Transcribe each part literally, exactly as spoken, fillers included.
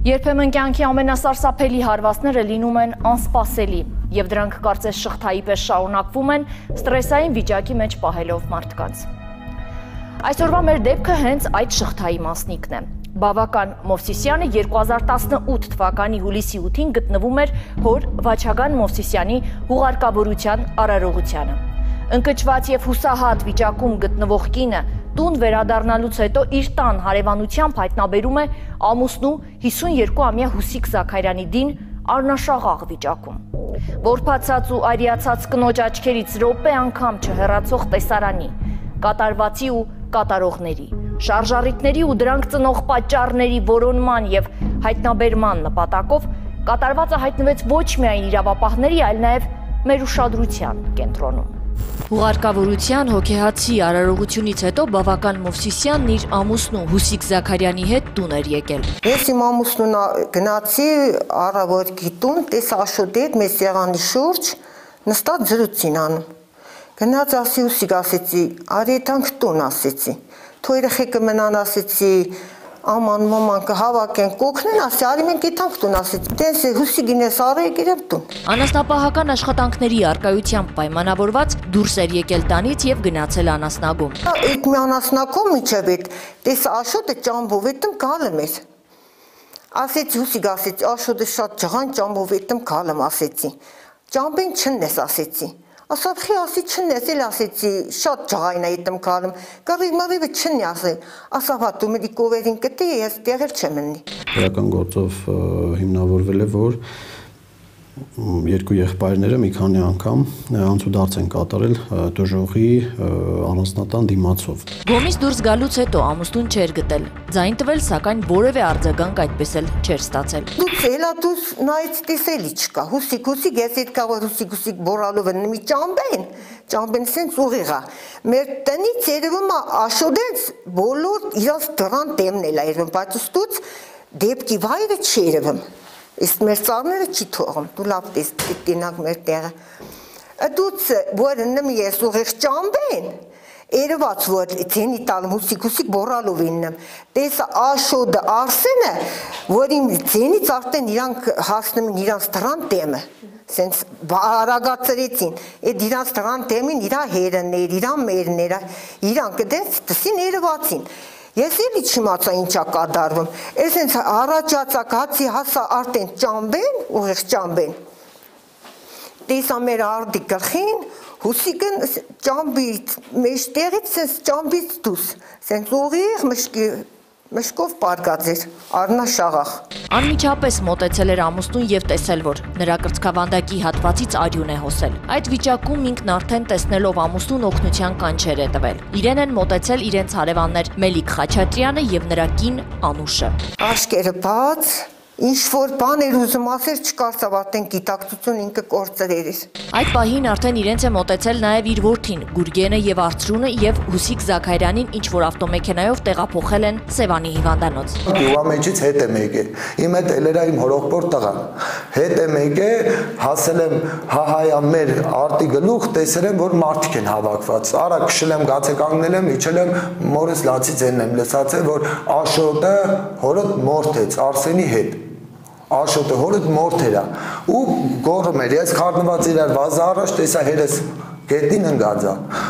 Երբեմն կյանքի ամենասարսափելի հարվածները լինում են անսպասելի, եւ դրանք կարծես շղթայի պես շարունակվում են ստրեսային վիճակի մեջ պահելով մարդկանց։ Այսօրվա մեր դեպքը հենց այդ շղթայի մասնիկն է։ Բավական Մովսիսյանը երկու հազար տասնութ թվականի հուլիսի ութին գտնվում էր հոր Վաչագան Մովսիսյանի հուղարկավորության արարողությանը։ Ընկճված եւ հուսահատ վիճակում գտնվող կինը տուն վերադառնալուց հետո իր տան հարևանությամբ հայտնաբերում է ամուսնու հիսունյոթամյա Հուսիկ Զաքարյանի դին առնաշաղաղ վիճակում։ Որբացած ու արիացած կնոջ աչքերից րոպե անգամ չհեռացող տեսարանի, կատարվածի ու կատարողների, շարժառիթների ու դրանք ծնող պատճառների որոնման եւ հայտնաբերման նպատակով կատարվածը հայտնվեց ոչ միայն իրավապահների, այլ նաեւ մեր ուշադրության կենտրոնում։ Հուղարկավորության հոգեհացի արարողությունից հետո Բավական Մովսիսյանն իր ամուսնու Հուսիկ Զաքարյանի հետ տուն էր եկել։ Ես իմ ամուսնուն գնացի առավոտի տուն, տեսա աշոտետ մեծ սեղանի շուրջ նստած զրուցին անում։ Գնաց ասի Հուսիկ ասեցի, արի եթանք տուն ասեցի։ Թո երեխեքը մնան ասեցի, աման մաման կհավաքեն կօգնեն, ասի արի մենք եթանք տուն ասեցի։ Տես Հուսիկին ես արը եկել տուն։ Անասնապահական աշխատանքների առկայությամբ պայմանավորված դուրս էր եկել տանից եւ գնացել անասնագում։ Այդ մի անասնագում միջև այդ տես աշոտը ճամբով էտում գալեմ էր։ Ասեցի Հուսիկ ասեցի, աշոտը շատ ջղան ճամբով էտում գալեմ ասեցի։ Ճամբեն չնես ասեցի։ Ասացի ասի չնես էլ ասեցի, շատ ջղային է էտում գալեմ։ Կարի մարիվը չնի ասել։ Ասա հատու մերի կովերին կտի ես տեղել չեմ մնի։ Իրական գործով հիմնավորվել է, որ երկու եղբայրները մի քանի անգամ անցուդարձ են կատարել դժողի անասնատան դիմացով։ Գոմից դուրս գալուց հետո ամուսնուն չէր գտել։ Ձայն տվել, սակայն որևէ արձագանք այդպես էլ չէր ստացել։ Դուք էլա դուս նայից տեսելի չկա։ Հուսիկ հուսիկ ես այդ կավոր հուսիկ հուսիկ բորալով են մի ճամբեն, ճամբեն սենց ուղիղա։ Մեր տնից երևում է աշոդենց բոլոր իրաց դրան դեմն էլ երևում, բայց ըստուց դեպքի վայրը չի երևում։ Իսկ մեր ծառները չի թողում, դու լավ տեսնակ մեր տեղը։ Դուց որ նմ ես ուղիղ ճամբեն, երևաց որ ցենի տալում հուսիկ հուսիկ բորալով իննեմ։ Տես աշոդը Արսենը, որ իմ ցենից արդեն իրանք հասնում են իրանց դրան դեմը։ Սենց արագացրեցին, այդ իրանց դրան դեմին իրա հերներ, իրա մերներ, իրանք դες տսին երևացին։ Ես էլի չիմացա ինչա կատարվում, ես հենց առաջացակ հացի հասա արդեն ճամբեն, ուղիղ ճամբեն, տեսա մեր արդի գլխին, Հուսիկն ճամբից, մեջ տեղից սենց ճամբից դուս, սենց ուղիղ մշկով պարգած էր, առնաշաղաղ։ Անմիջապես մոտեցել էր ամուսնուն եւ տեսել, որ նրա կրծքավանդակի հատվածից արյուն է հոսել։ Այդ վիճակում ինքն արդեն տեսնելով ամուսնուն օգնության կանչեր է տվել։ Իրեն են մոտեցել իրենց հարևաններ Մելիք Խաչատրյանը եւ նրա կին Անուշը։ Աշկերը բաց, ինչ որ բան էր ուզում ասել չկարծավ արդեն գիտակցություն ինքը կորցրել էր։ Այդ պահին արդեն իրենց է մոտեցել նաև իր որդին Գուրգենը եւ Արծրունը եւ Հուսիկ Զաքարյանին ինչ որ ավտոմեքենայով տեղափոխել են Սևանի հիվանդանոց։ Գյուղամեջից հետ եմ եկել։ Իմ հետ էլ էր իմ հորողբոր տղան։ Հետ եմ եկել, հասել եմ հահայա մեր արտի գլուխ, տեսել եմ որ մարդիկ են հավաքված։ Արա քշել եմ, գացե կանգնել եմ, իջել եմ, մորս լացից են եմ լսացել որ Աշոտը հորդ մորթեց Արսենի հետ։ Աշոտը հորդ մորթերա ու գորում էր, ես խառնված իրար վազա առաջ տեսա հերես գետին ընգածա,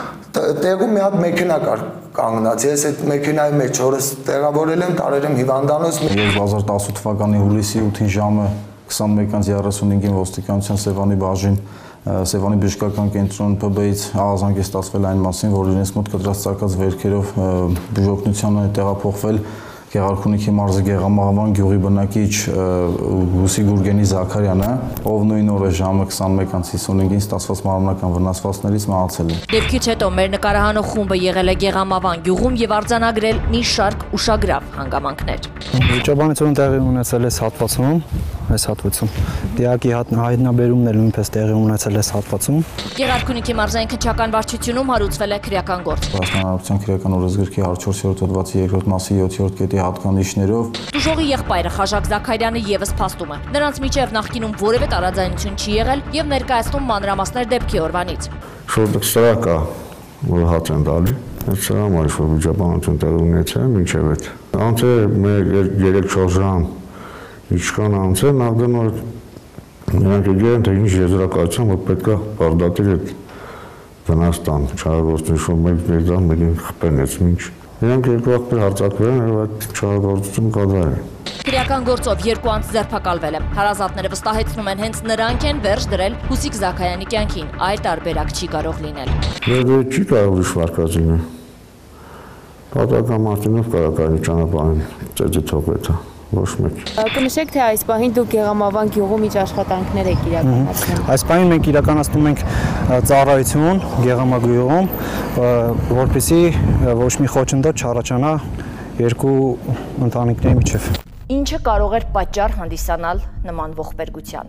տեղում մի հատ մեքենա կար կանգնած, ես այդ մեքենայի մեջ հորս տեղավորել եմ, տարել եմ հիվանդանոց։ երկու հազար տասնութ թվականի հուլիսի ութին ժամը քսանմեկ երեսունհինգին ոստիկանության Սևանի բաժին Սևանի բժշկական կենտրոն Փ B-ից ահազանգ է ստացվել այն մասին, որ իրենց մոտ կտրած ծակած վերքերով բուժօգնության է տեղափոխվել Գեղարքունիքի մարզի Գեղամաղավան գյուղի բնակիչ Հուսիկ Գուրգենի Զաքարյանը, ով նույն օրը ժամը քսանմեկ հիսունհինգին ստացված մարմնական վնասվածքներից մահացել է։ Դեպքից հետո մեր նկարահանող խումբը եղել է Գեղամավան գյուղում եւ արձանագրել մի շարք ուշագրավ հանգամանքներ։ Վիճաբանությունը տեղի ունեցել է հատվածում, այս հատվածում։ Դիակի հայտնաբերումն էլ նույնպես տեղի ունեցել է հատվածում։ Գեղարքունիքի մարզային քննչական վարչությունում հարուցվել է քրեական գործ։ Հանրապետության քրեական օրենսգրքի հազարչորսերորդ հոդվածի երկրորդ մասի յոթերորդ կետի հատկանիշներով Դժողի եղբայրը Խաժակ Զաքարյանը եւս փաստում է։ Նրանց միջև նախկինում որևէ տարաձայնություն չի եղել եւ ներկայացնում մանրամասներ դեպքի օրվանից։ Շուրջ սրա կա, որ հաց են տալի, այդ սրա մարիշ որ վիճաբանություն տեղի ունեցել մինչև այդ։ Անց է երեք չորս ժամ Ինչքան անցել, նա գնում է նրանք եկել են, թե ինչ եզրակացության, որ պետք է բարդատիր այդ Վնաստան, չարագործություն շոմ մեկ ներդան, մեկին խպենեց մինչ։ Նրանք երկու աղբեր հարձակվել են և այդ չարագործություն կատարել են։ Քրեական գործով երկու անձ ձերբակալվել է։ Հարազատները վստահեցնում են հենց նրանք են վերջ դրել Հուսիկ Զաքարյանի կյանքին, այլ տարբերակ չի կարող լինել։ Դե չի կարող ուրիշ վարկած լինել։ Պատահական մարդինով կարականի ճանապարհին ծեծի թողվեց, ոչ մեկ։ Կնշեք, թե այս պահին դուք Գեղամավան գյուղում ինչ աշխատանքներ եք իրականացնում։ Այս պահին մենք իրականացնում ենք ծառայություն Գեղամագյուղում, որպեսզի ոչ մի խոչընդոտ չառաջանա երկու ընտանիքների միջև։ Ինչը կարող էր պատճառ հանդիսանալ նման ողբերգության։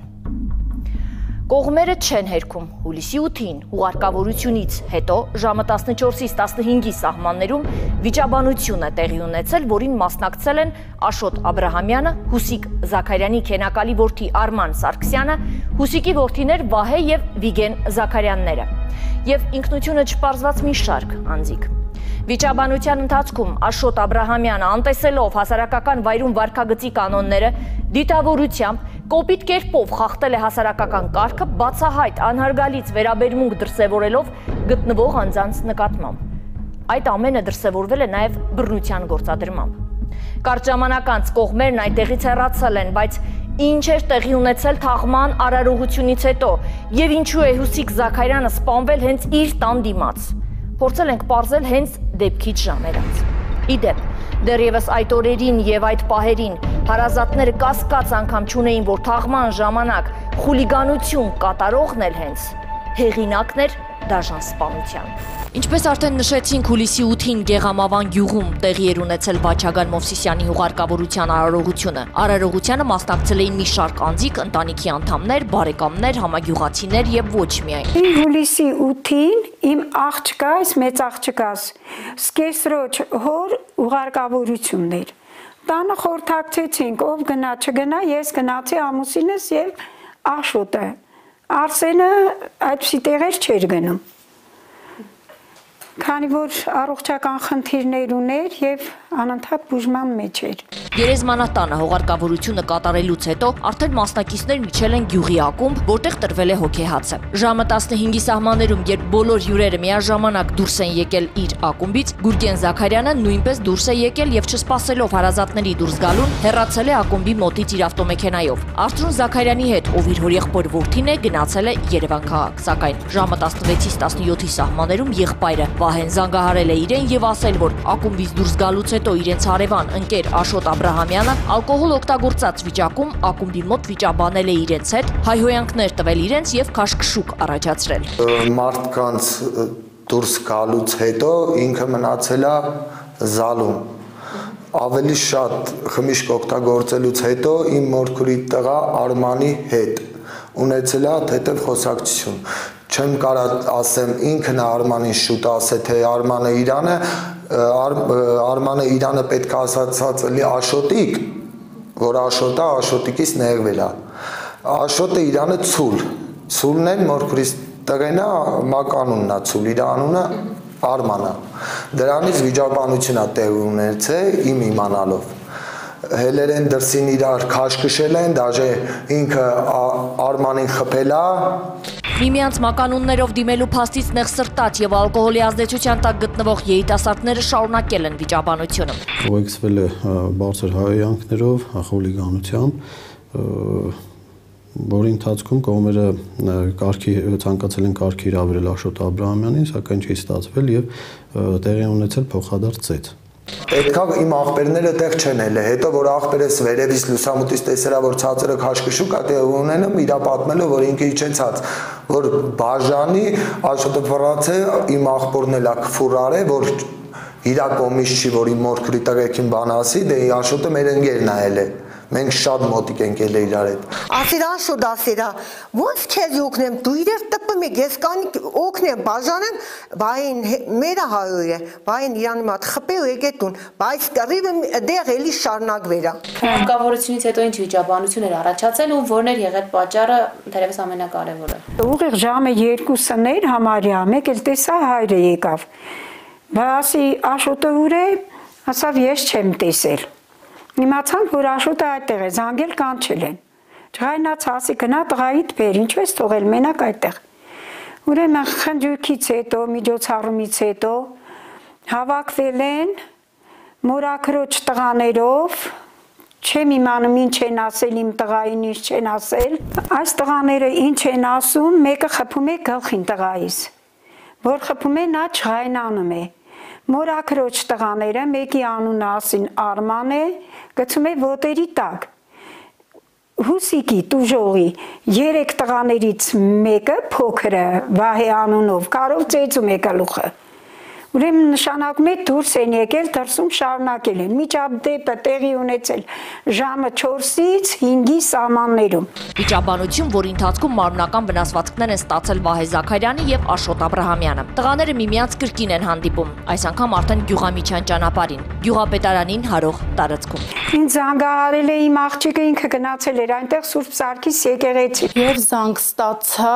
Կողմերը չեն հերքում հուլիսի ութին հուղարկավորությունից հետո ժամը տասնչորսից տասնհինգի սահմաններում վիճաբանություն է տեղի ունեցել, որին մասնակցել են Աշոտ Աբրահամյանը, Հուսիկ Զաքարյանի քենակալի որդի Արման Սարգսյանը, Հուսիկի որդիներ Վահե և Վիգեն Զաքարյանները և ինքնությունը չպարզված մի շարք անձիկ։ Վիճաբանության ընթացքում Աշոտ Աբրահամյանը անտեսելով հասարակական վայրում վարքագծի կանոնները, դիտավորությամբ, կոպիտ կերպով խախտել է հասարակական կարգը, բացահայտ անհարգալից վերաբերմունք դրսևորելով գտնվող անձանց նկատմամբ։ Այդ ամենը դրսևորվել է նաև բռնության գործադրմամբ։ Կարճ ժամանակ անց կողմերն այդտեղից հեռացել են, բայց ինչ էր տեղի ունեցել թաղման արարողությունից հետո և ինչու է Հուսիկ Զաքարյանը սպանվել հենց իր տան դիմաց։ Փորձել ենք պարզել հենց դեպքից ժամերից։ Իդեպ, դեռևս այդ օրերին և այդ պահերին հարազատները կասկած անգամ չունեին, որ թաղման ժամանակ խուլիգանություն կատարողն էլ հենց հեղինակն էր դաժան սպանության։ Ինչպես արդեն նշեցինք, հուլիսի ութին Գեղամավան գյուղում տեղի էր ունեցել Բաչագան Մովսիսյանի հուղարկավորության արարողությունը։ Արարողությանը մասնակցել էին մի շարք անձիկ, ընտանիքի անդամներ, բարեկամներ, համագյուղացիներ և ոչ միայն։ Հուլիսի ութին իմ աղջկայս, մեծ աղջկաս, սկեսրոջ հոր ուղարկավորություններ։ Տանը խորհրդակցեցինք, ով գնա, չգնա, ես գնացի ամուսինս և Աշոտը։ Արսենը այդպիսի տեղեր չէր գնում։ Քանի որ առողջական խնդիրներ ուներ և անընդհատ բուժման մեջ էր։ Գերեզմանատանը հողարկավորությունը կատարելուց հետո արդեն մասնակիցներ միջել են գյուղի ակումբ, որտեղ տրվել է հոգեհացը։ Ժամը տասնհինգի սահմաններում, երբ բոլոր հյուրերը միաժամանակ դուրս են եկել իր ակումբից, Գուրգեն Զաքարյանը նույնպես դուրս է եկել և չսպասելով հարազատների դուրս գալուն, հեռացել է ակումբի մոտից իր ավտոմեքենայով։ Արթուր Զաքարյանի հետ, ով իր հորեղբոր որդին է, գնացել է Երևան քաղաք, սակայն ժամը տասնվեցից տասնյոթի սահմաններում եղբայրը Վահեն զանգահարել է իրեն և ասել, որ ակումբից դուրս գալուց հետո իրենց հարևան ընկեր Աշոտ Աբրահամյանը ալկոհոլ օգտագործած վիճակում ակումբի մոտ վիճաբանել է իրենց հետ, հայհոյանքներ տվել իրենց և քաշքշուկ առաջացրել։ Մարդկանց դուրս գալուց հետո ինքը մնացել է զալում։ Ավելի շատ խմիչք օգտագործելուց հետո իմ մորքուրի տղա Արմանի հետ ունեցել է թեթև խոսակցություն։ Չեմ կարող ասեմ ինքն Արմանին շուտ ասել, թե Արմանը Իրանը, Արմանը Իրանը պետք է ասացած էլի Աշոտիկ, որ Աշոտը Աշոտիկից նեղվել է։ Աշոտը Իրանը ցուլ, ցուլն են մորքուրիս տղեն է, մականունն է ցուլ, իր անունը Արմանը։ Դրանից վիճաբանություն է տեղ ունեցել իմ իմանալով։ Հելեր են դրսին իրար քաշքշել են, դաժե ինքը Արմանին խփել է։ Միմյանց մականուններով դիմելու փաստից նեղսրտած և ալկոհոլի ազդեցության տակ գտնվող երիտասարդները շարունակել են վիճաբանությունը։ Ուղեկցվել է բարձր հայհոյանքներով, խուլիգանությամբ, որի ընթացքում կողմերը կարգի ցանկացել են կարգի հրավիրել Աշոտ Աբրահամյանին, սակայն չի ստացվել և տեղի ունեցել փոխադարձ ծեծ։ Պետքա իմ աղբերները տեղ չեն ելը, հետո որ աղբերս վերևից լուսամուտից տեսերա, որ ցածրը քաշքշուկ է տեղ ունենում, իրա պատմելով, որ ինքը իջեցած, որ բաժանի Աշոտը ֆրանցե իմ աղբորն էլ է քֆուրար է, որ իրա կողմից չի, որ իմ մորքրի տղեկին բան ասի, դե Աշոտը մեր ընկերն է ելը։ Մենք շատ մոտիկ ենք ելել իրար հետ։ Ասիրա Աշոտ ասիրա, ոնց քեզ օգնեմ, դու իրար տպում եք, ես կանի օգնեմ, բաժանեմ, բային մերը հայոյ է, բային իրանի մատ խպել եկետ տուն, բայց կռիվը դեղ էլի շարունակվերա։ Հարկավորությունից հետո ինչ վիճաբանություն էր առաջացել ու որն էր եղել պատճառը, թերևս ամենակարևորը։ Ուղիղ ժամը երկուսն էր համարյա, մեկ էլ տեսա հայրը եկավ։ Բա ասի Աշոտը ուր է, ասավ ես չեմ տեսել։ Իմացան, որ Աշոտը այդտեղ է, զանգել կանչել են։ Ջղայնաց ասի գնա տղայիդ բեր, ինչու ես թողել մենակ այդտեղ։ Ուրեմն խնջույքից հետո, միջոցառումից հետո հավաքվել են մորաքրոջ տղաներով, չեմ իմանում ինչ են ասել իմ տղային, ինչ չեն ասել։ Այս տղաները ինչ են ասում, մեկը խփում է գլխին տղայիս, որ խփում է նա ջղայնանում է։ Մորաքրոջ տղաները, մեկի անունը ասին Արման է, գցում է ոտերի տակ։ Հուսիկի, տուժողի, երեք տղաներից մեկը փոքրը Վահե անունով կարով ծեծում է գլուխը։ Ուրեմն նշանակում է դուրս են եկել, դրսում շարունակել են։ Միջադեպը տեղի ունեցել ժամը չորսից հինգի սահմաններում։ Վիճաբանություն, որի ընթացքում մարմնական վնասվածքներ են ստացել Վահե Զաքարյանի եւ Աշոտ Աբրահամյանը։ Տղաները միմյանց կրկին են հանդիպում, այս անգամ արդեն Գյուղամիջյան ճանապարհին, Գյուղապետարանին հարող տարածքում։ Ինձ զանգահարել է իմ աղջիկը, ինքը գնացել էր այնտեղ Սուրբ Սարգիս եկեղեցի։ Եվ զանգ ստացա,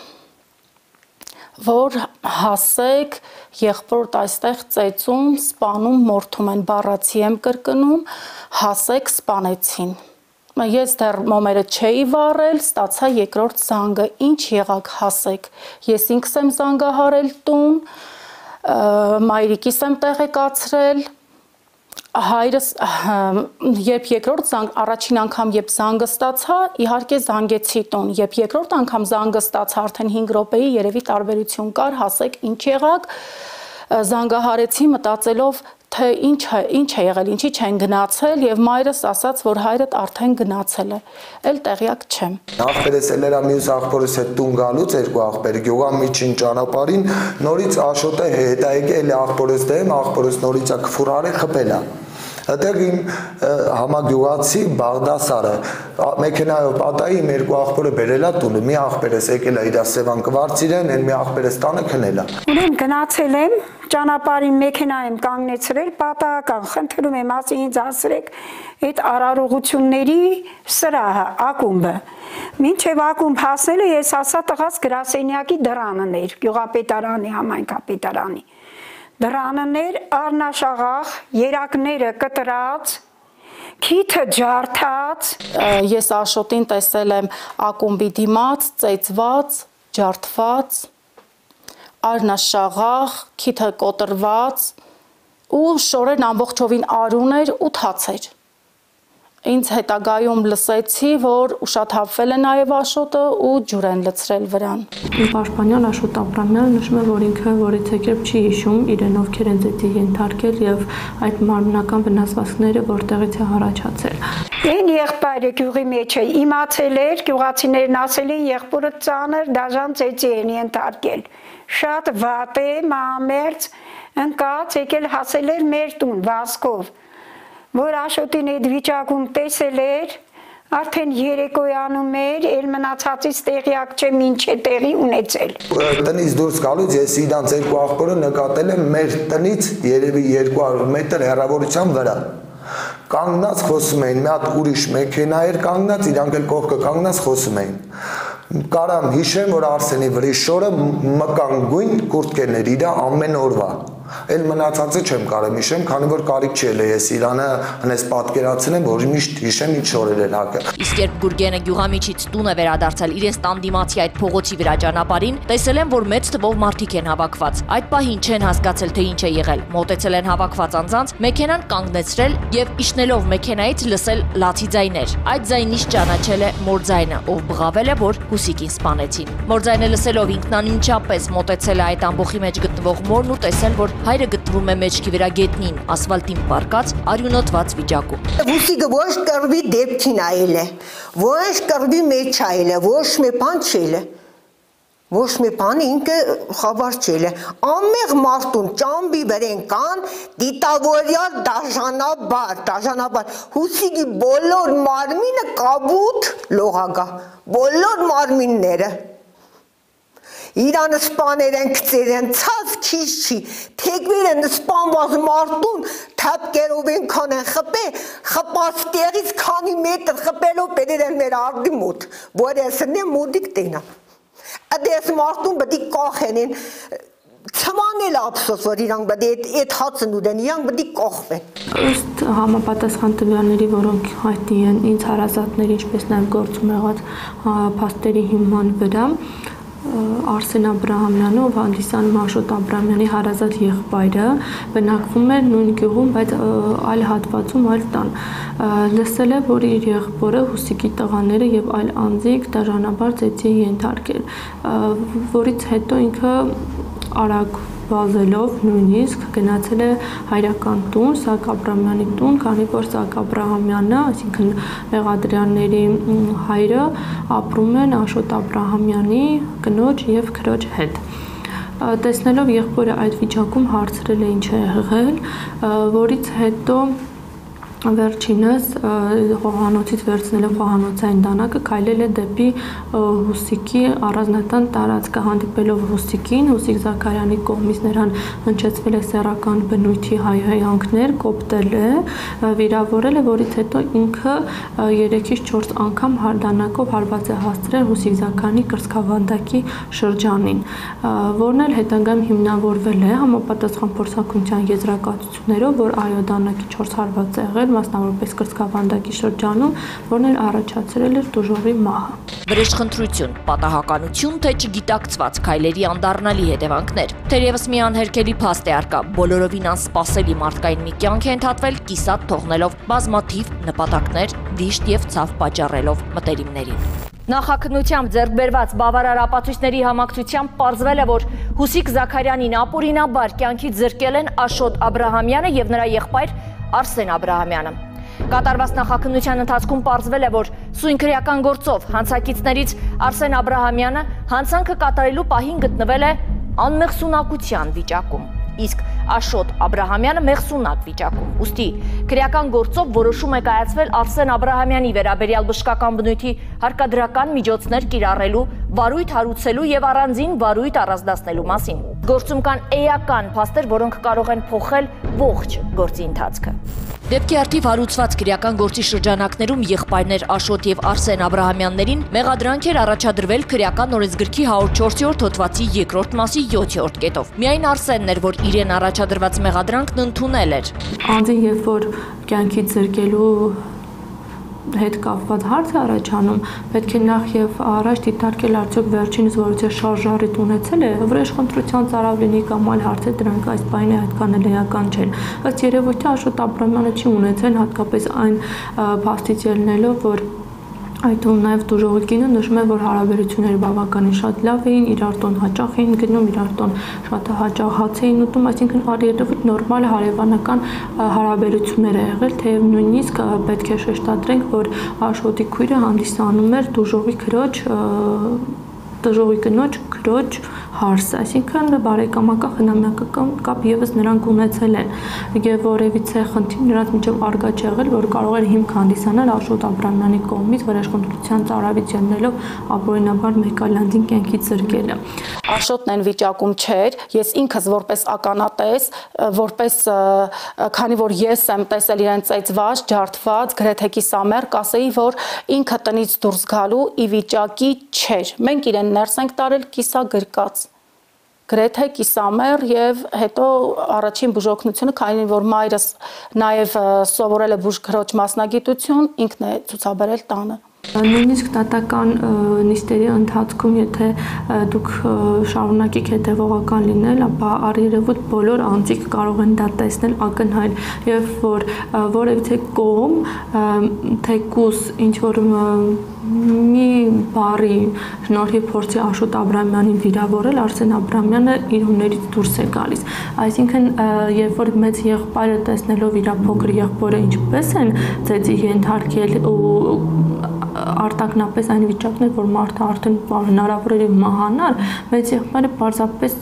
որ հասեք, եղբորդ այստեղ ծեծում, սպանում, մորթում են, բառացի եմ կրկնում, հասեք, սպանեցին։ Ես դեռ մոմերը չէի վառել, ստացա երկրորդ զանգը, ինչ եղաք, հասեք։ Ես ինքս եմ զանգահարել տուն, մայրիկիս եմ տեղեկացրել, հայրս, երբ երկրորդ զանգ, առաջին անգամ երբ զանգը ստացա, իհարկե զանգեցի տուն, երբ երկրորդ անգամ զանգը ստացա, արդեն հինգ րոպեի երևի տարբերություն կար, հասեք ինչ եղաք, զանգահարեցի մտածելով, թե ինչ է, ինչ է եղել, ինչի չեն գնացել եւ մայրս ասաց, որ հայրդ արդեն գնացել է, էլ տեղյակ չեմ։ Աղբերս էլ էր մյուս աղբորս հետ տուն գալուց երկու աղբեր Գյուղամիջին ճանապարհին նորից Աշոտը հետ է եկել աղբորս դեմ, աղբորս նորից է քֆուրարը խփել է։ Այդտեղ իմ համագյուղացի Բաղդասարը մեքենայով պատայի իմ երկու աղբորը բերել է տունը, մի աղբերս եկել է իր Սևան կվարծիրեն, այն մի աղբերս տանը քնել է։ Ուրեմն գնացել եմ, ճանապարհին մեքենա եմ կանգնեցրել, պատահական, խնդրում եմ, ասի ինձ ասրեք այդ արարողությունների սրահը, ակումբը։ Մինչև ակումբ հասնելը ես ասա տղաս գրասենյակի դրանն էր, Գյուղապետարանի, համայնքապետարանի։ Դրաններ առնաշաղախ, երակները կտրած, քիթը ջարդած։ Ես Աշոտին տեսել եմ ակումբի դիմաց, ծեծված, ջարդված, առնաշաղախ, քիթը կոտրված ու շորերն ամբողջովին արուն էր ու թաց էր։ Ինձ հետագայում լսեցի, որ ուշաթափվել է նաև Աշոտը ու ջուր են լցրել վրան։ Պաշտպանյալ Աշոտ Աբրահամյանը նշում է, որ ինքը որից եկերբ չի հիշում իրեն ովքեր են ծեծի ենթարկել եւ այդ մարմնական վնասվածքները որտեղից է առաջացել։ Այն եղբայրը գյուղի մեջ է իմացել էր, գյուղացիներն ասել են եղբորը ծանր դաժան ծեծի են ենթարկել։ Շատ վատ է, մամերձ, ընկած եկել հասել էր մեր տուն Վասկով, որ Աշոտին այդ վիճակում տեսել էր, արդեն երեկոյանում էր, էլ մնացածից տեղյակ չեմ ինչ է տեղի ունեցել։ Տնից դուրս գալուց ես իրանց երկու աղբորը նկատել եմ մեր տնից երևի երկու հարյուր մետր հեռավորության վրա։ Կանգնած խոսում էին, մի հատ ուրիշ մեքենա էր կանգնած, իրանք էլ կողքը կանգնած խոսում էին։ Կարամ հիշեմ, որ Արսենի վրի շորը մկան գույն կուրտկերներ իր ամեն օրվա։ Էլ մնացածը չեմ կարող հիշեմ, քանի որ կարիք չի ել ես Իրանը հենց պատկերացնեմ, որ միշտ հիշեմ ինչ շորեր էր հակը։ Իսկ երբ Գուրգենը Գյուղամիջից տուն է վերադարձել իրենց տան դիմացի այդ փողոցի վրա ճանապարհին, տեսել են, որ մեծ թվով մարդիկ են հավաքված։ Այդ պահին չեն հասկացել, թե ինչ է եղել։ Մոտեցել են հավաքված անձանց, մեքենան կանգնեցրել եւ իջնելով մեքենայից լսել լացի ձայներ։ Այդ ձայնից ճանաչել է Մորձայնը, ով բղավել է, որ Հուսիկին սպանեցին։ Մորձայնը լսելով ինքնանմիջապես մոտեցել է այդ ամբողջի մեջ գտնվող մորն ու տեսել, որ հայրը գտնվում է մեջքի վրա գետնին, ասֆալտին պառկած, արյունոտված վիճակում։ Հուսիկը ոչ կռվի դեպքին այլ է, ոչ կռվի մեջ այլ է, ոչ մի բան չել է, ոչ մի բան ինքը խաբար չել է, ամեղ մարդուն ճամբի վրեն կան, դիտավորյալ դաժանաբար, դաժանաբար, Հուսիկի բոլոր մարմինը կաբութ լողագա, բոլոր մարմինները։ Իրանը սպաներ են կծեր են, ցած քիչ չի, թեգվեր են սպանված մարդուն, թապկերով են քան են խպե, խպած տեղից քանի մետր խպելով բերել են մեր արդի մոտ, որ եսն է մոդիկ տենա։ Ադես մարդուն բդի կախեն են, Չմանել ափսոս, որ իրանք պետք է այդ հացն ուտեն, իրանք պետք է կողմեն։ Ըստ համապատասխան տվյալների, որոնք հայտնի են ինձ հարազատների, ինչպես նաև գործում եղած փաստերի հիման վրա, Արսեն Աբրահամյանը, ով հանդիսանում Աշոտ Աբրահամյանի հարազատ եղբայրը, բնակվում էր նույն գյուղում, բայց այլ հատվածում, այլ տան։ Լսել է, որ իր եղբորը, Հուսիկի տղաները եւ այլ անձիկ դաժանաբար ծեծի ենթարկել, որից հետո ինքը արագ վազելով նույնիսկ գնացել է հայրական տուն, Սահակ Աբրահամյանի տուն, քանի որ Սահակ Աբրահամյանը, այսինքն Մեղադրյանների հայրը, ապրում են Աշոտ Աբրահամյանի կնոջ եւ քրոջ հետ։ Տեսնելով եղբորը այդ վիճակում հարցրել է ինչ է եղել, որից հետո վերջինս խոհանոցից վերցնելով խոհանոցային դանակը քայլել է դեպի Հուսիկի առանձնատան տարածքը, հանդիպելով Հուսիկին, Հուսիկ Զաքարյանի կողմից նրան հնչեցվել է սեռական բնույթի հայհոյանքներ, կոպտել է, վիրավորել է, որից հետո ինքը երեքից չորս անգամ դանակով հարված է հասցրել Հուսիկ Զաքարյանի կրծքավանդակի շրջանին, որն էլ հետագայում հիմնավորվել է համապատասխան փորձաքննության եզրակացություններով, որ այո դանակի չորս հարված է եղել մասնավորապես կրծքավանդակի շրջանում, որն էլ առաջացրել էր տուժողի մահը։ Վրեժխնդրություն, պատահականություն, թե չգիտակցված քայլերի անդառնալի հետևանքներ։ Թերևս մի անհերքելի փաստ է առկա, բոլորովին անսպասելի մարդկային մի կյանք է ընթացվել, կիսատ թողնելով բազմաթիվ նպատակներ, վիշտ եւ ցավ պատճառելով մտերիմներին։ Նախաքննությամբ ձեռք բերված բավարար ապացույցների համակցությամբ պարզվել է, որ Հուսիկ Զաքարյանին ապօրինաբար կյանքից զրկել են Աշոտ Աբրահամյանը եւ նրա եղբայր Արսեն Աբրահամյանը։ Կատարված նախաքննության ընթացքում պարզվել է, որ սույն քրեական գործով հանցակիցներից Արսեն Աբրահամյանը հանցանքը կատարելու պահին գտնվել է անմեղսունակության վիճակում, իսկ Աշոտ Աբրահամյանը մեղսունակ վիճակում։ Ուստի քրեական գործով որոշում է կայացվել Արսեն Աբրահամյանի վերաբերյալ բժշկական բնույթի հարկադրական միջոցներ կիրառելու, վարույթ հարուցելու եւ առանձին վարույթ առանձնացնելու մասին։ Գործում կան էական փաստեր, որոնք կարող են փոխել ողջ գործի ընթացքը։ Դեպքի արդիվ հարուցված քրեական գործի շրջանակներում եղբայրներ Աշոտ եւ Արսեն Աբրահամյաններին մեղադրանք էր առաջադրվել քրեական օրենսգրքի հարյուրչորսերորդ հոդվածի երկրորդ մասի յոթերորդ կետով։ Միայն Արսենն էր, որ իրեն առաջադրված մեղադրանքն ընդունել էր։ Անձին երբ որ կյանքից զրկելու հետ կապված հարց է առաջանում, պետք է նախ եւ առաջ դիտարկել արդյոք վերջինս որից է շարժառիթ ունեցել է, վրեժխնդրության ծարավ լինի կամ այլ հարցեր, դրանք այս բանը այդքան էլ էական չեն։ Ըստ երևույթի Աշոտ Աբրահամյանը չի ունեցել հատկապես այն փաստից ելնելով, որ այդ ու նաև դուժողի կինը նշում է, որ հարաբերությունները բավականին շատ լավ էին, իրար տուն հաճախ էին գնում, իրար տուն շատ հաճախ հաց էին ուտում, այսինքն առերևույթ նորմալ հարևանական հարաբերություններ է եղել, թեև նույնիսկ պետք է շեշտադրենք, որ Աշոտի քույրը հանդիսանում էր դուժողի քրոջ դժողի կնոջ քրոջ հարս, այսինքն բարեկամական խնամակական կապ եւս նրանք ունեցել են եւ որևիցե խնդիր նրանց միջև արգա չեղել, որ կարող էր հիմք հանդիսանալ Աշոտ Աբրահամյանի կողմից վրեժխնդրության ծարավից ելնելով ապօրինաբար մեկ այլ անձին կյանքից զրկելը։ Աշոտն այն վիճակում չէր, ես ինքս որպես ականատես, որպես քանի որ ես եմ տեսել իրեն ծեծված, ջարդված, գրեթե կիսամեռ, կասեի, որ ինքը տնից դուրս գալու ի վիճակի չէր։ Մենք իրեն ներս ենք տարել կիսագրկած, գրեթե կիսամեռ եւ հետո առաջին բուժօգնությունը, քանի որ մայրս նաեւ սովորել է բուժքրոջ մասնագիտություն, ինքն է ցուցաբերել տանը։ Նույնիսկ դատական նիստերի ընթացքում, եթե դուք շարունակեք հետևողական լինել, ապա առերևույթ բոլոր անձիկ կարող են դա տեսնել ակնհայտ, եւ որ որևիցե կողմ թեկուզ ինչ որ մի բարի շնորհիվ փորձի Աշոտ Աբրահամյանին վիրավորել, Արսեն Աբրահամյանը իր հուներից դուրս է գալիս։ Այսինքն, երբ որ մեծ եղբայրը տեսնելով իր փոքր եղբորը ինչպես են ծեծի ենթարկել ու արտակնապես այն վիճակն է, որ մարդը արդեն հնարավոր է մահանալ, մեծ եղբայրը պարզապես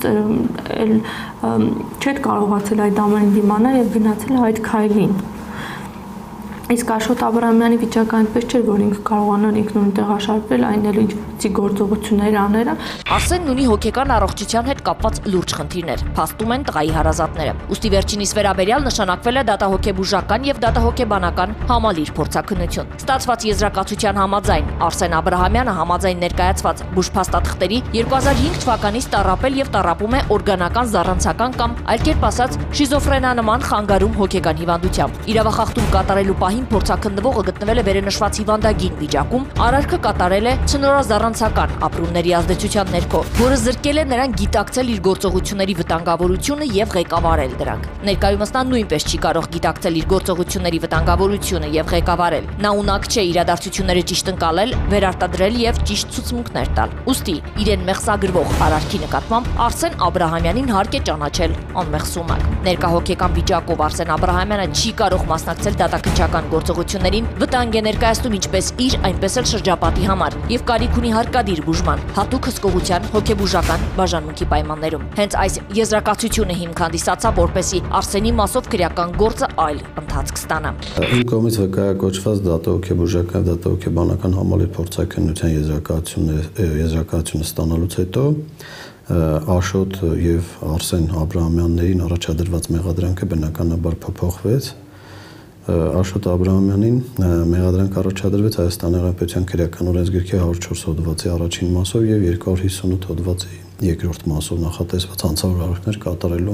չէր կարողացել այդ ամենին դիմանալ եւ գնացել է այդ քայլին։ Իսկ Աշոտ Աբրահամյանի վիճակը այնպես չէր, որ ինքը կարողանար ինքնուրույն տեղաշարժվել, այն էլ ինչ գործողություններ անել։ Արսենն ունի հոգեկան առողջության հետ հետ կապված լուրջ խնդիրներ, փաստում են տղայի հարազատները։ Ուստի վերջինիս վերաբերյալ նշանակվել է դատահոգեբուժական եւ դատահոգեբանական համալիր փորձաքննություն։ Ստացված եզրակացության համաձայն Արսեն Աբրահամյանը համաձայն ներկայացված բուժփաստաթղթերի երկու հազար հինգ թվականից տառապել եւ տառապում է օրգանական զառանցական կամ այլ կերպ ասած շիզոֆրենանման խանգարում հոգեկան հիվանդությամբ։ Իրավախախտում կատարելու պահին փորձաքննվողը գտնվել է վերենշված հիվանդագին վիճակում, արարքը կատարել է ցնորազառանցական ապրումների ազդեցության ներքո, որը զրկել է նրան գիտակցել իր գործողությունների վտանգավորությունը եւ ղեկավարել դրանք։ Ներկայումս նա նույնպես չի կարող գիտակցել իր գործողությունների վտանգավորությունը եւ ղեկավարել։ Նա ունակ չէ իրադարձությունները ճիշտ ընկալել, վերարտադրել եւ ճիշտ ցուցմունքներ տալ։ Ուստի իրեն մեղսագրվող արարքի նկատմամբ Արսեն Աբրահամյանին հարկ է ճանաչել անմեղսունակ։ Ներկա հոգեկան վիճակով Արսեն Աբրահամյանը չի կարող մասնակցել դատաքննչական գործողություններին, վտանգ է ներկայացնում ինչպես իր, այնպես էլ շրջապատի համար եւ կարիք ունի հարկադիր բուժման, հատուկ հսկողության, հոգեբուժական բաժանմունքի պայմաններում։ Հենց այս եզրակացությունը հիմք հանդիսացավ, որպեսզի Արսենի մասով քրեական գործը այլ ընթացք ստանա։ Իմ կողմից վկայակոչված դատահոգեբուժական, դատահոգեբանական համալիր փորձաքննության եզրակացությունը եզրակացությունը ստանալուց հետո Աշոտ եւ Արսեն Աբրահամյաններին առաջադրված մեղադրանքը բնականաբար փոփոխվեց։ Աշոտ Աբրահամյանին մեղադրանք առաջադրվեց Հայաստանի Հանրապետության քրեական օրենսգրքի հարյուր չորս հոդվածի առաջին մասով եւ երկու հարյուր հիսունութ հոդվածի երկրորդ մասով նախատեսված հանցավոր արարքներ կատարելու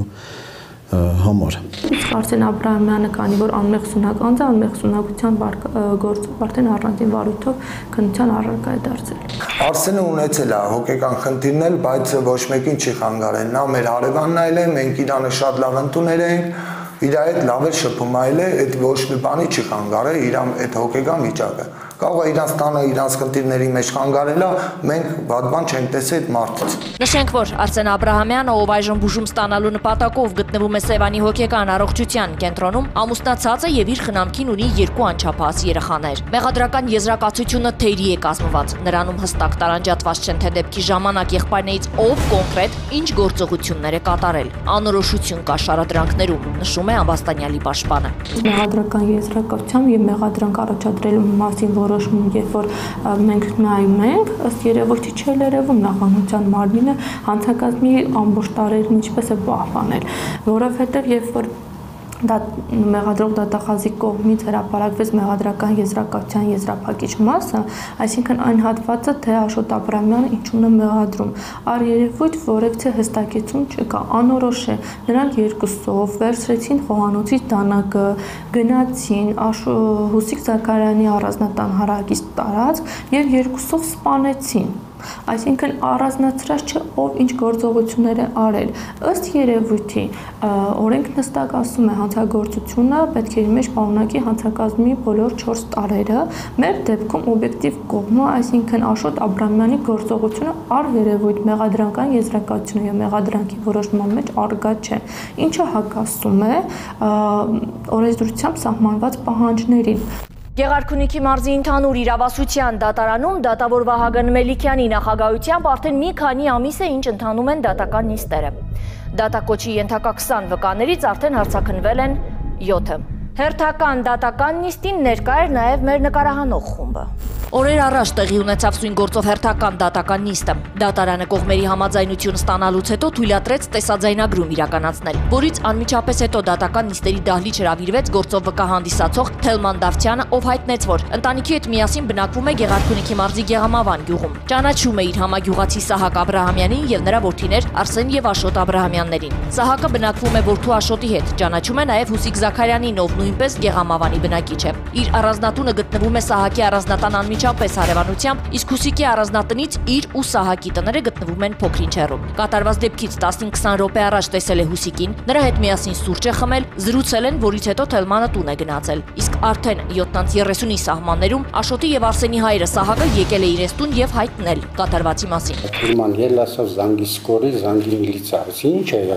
համար։ Իսկ Արսեն Աբրահամյանը քանի որ անմեղսունակ անձ է, անմեղսունակության գործով արդեն առանձին վարույթով քննության առարկա է դարձել։ Արսենը ունեցել է հոգեկան խնդիրներ, բայց ոչ մեկին չի խանգարել։ Նա մեր հարևանն այլ է, մենք իրանը շատ լավ ընդունել ենք, իր հետ լավ էլ շփում այլ է, այդ ոչ մի բանի չի խանգարել իր այդ հոգեկան վիճակը։ Կարող է իրանց տանը իրանց խնդիրների մեջ խանգարելա, մենք վատ բան չենք տեսել այդ մարդից։ Նշենք, որ Արսեն Աբրահամյանը, ով այժմ բուժում ստանալու նպատակով գտնվում է Սևանի հոգեկան առողջության կենտրոնում, ամուսնացած է եւ իր խնամքին ունի երկու անչափահաս երեխաներ։ Մեղադրական եզրակացությունը թերի է կազմված, նրանում հստակ տարանջատված չեն թե դեպքի ժամանակ եղբայրներից ով կոնկրետ ինչ գործողություններ է կատարել։ Անորոշություն կա շարադրանքներում, նշում է Ամբաստանյալի պաշտպանը։ Մեղադրական եզրակացությամբ եւ մեղադրանք առաջադրելու մասին որոշում, երբ որ մենք նայում ենք, ըստ երևույթի չէ երևում նախանության մարմինը հանցակազմի ամբողջ տարերին ինչպես է պահպանել, որովհետև երբ որ դա մեղադրող դատախազի կողմից հրապարակվեց մեղադրական եզրակացության եզրափակիչ մասը, այսինքն այն հատվածը, թե Աշոտ Աբրահամյանը ինչուն է մեղադրում, առ երևույթ որևէ հստակեցում չկա, անորոշ է։ Նրանք երկուսով վերցրեցին խոհանոցից դանակը, գնացին Հուսիկ Զաքարյանի առանձնատան հարակից տարածք եւ երկուսով սպանեցին։ Այսինքն առանձնացրած չէ ով ինչ գործողություններ է արել։ Ըստ երևույթի օրենքն հստակ ասում է հանցագործությունը պետք է իր մեջ պարունակի հանցակազմի բոլոր չորս տարերը։ Մեր դեպքում օբյեկտիվ կողմը, այսինքն Աշոտ Աբրահամյանի գործողությունը առ երևույթ մեղադրանքային եզրակացությունը եւ մեղադրանքի որոշման մեջ առկա չէ, ինչը հակասում է օրենսդրությամբ սահմանված պահանջներին։ Գեղարքունիքի մարզի ընդհանուր իրավասության դատարանում դատավոր Վահագն Մելիքյանի նախագահությամբ արդեն մի քանի ամիս է ինչ ընթանում են դատական նիստերը։ Դատակոչի ենթակա քսան վկաներից արդեն հարցաքննվել են յոթը։ Հերթական դատական նիստին ներկա էր նաև մեր նկարահանող խումբը։ Օրեր առաջ տեղի ունեցավ սույն գործով հերթական դատական նիստը։ Դատարանը կողմերի համաձայնություն ստանալուց հետո թույլատրեց տեսաձայնագրում իրականացնել, որից անմիջապես հետո դատական նիստերի դահլիճ հրավիրվեց գործով վկա հանդիսացող Թելման Դավթյանը, ով հայտնեց, որ ընտանիքի հետ միասին բնակվում է Գեղարքունիքի մարզի Գեղամավան գյուղում, ճանաչում է իր համագյուղացի Սահակ Աբրահամյանին եւ նրա որդիներ Արսեն եւ Աշոտ Աբրահամյաններին։ Սահակը բնակվում է որդու Աշոտի հետ, ճանաչում է նաեւ Հուսիկ Զաքարյանին, ով նույնպես Գեղամավանի բնակիչ է։ Իր առանձնատունը գտնվում է Սահակի առանձնատան անմիջապես հարևանությամբ, իսկ Հուսիկի առանձնատնից իր ու Սահակի տները գտնվում են փոքրինչ հեռու։ Կատարված դեպքից տասնհինգ քսան րոպե առաջ տեսել է Հուսիկին, նրա հետ միասին սուրճ է խմել, զրուցել են, որից հետո Թելմանը տուն է գնացել։ Իսկ արդեն յոթ երեսունի սահմաններում Աշոտի եւ Արսենի հայրը Սահակը եկել է իրենց տուն եւ հայտնել կատարվածի մասին։ Թելման ելասով զանգի սկորի, զանգի միլիցա, ինչ է